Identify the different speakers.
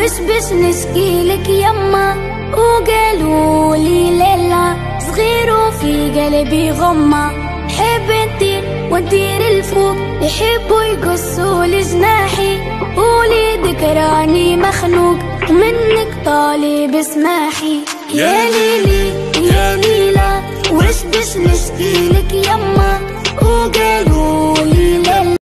Speaker 1: بش نشكيلك يما، وقالولي ليلى صغير وفي قلبي غمة. حب نطير ونطير الفوق، يحبوا يقصوا لجناحي، قولي ذكراني مخنوق ومنك طالب اسماحي. يا ليلي يا ليلى، وش بش نشكيلك يما، وقالوا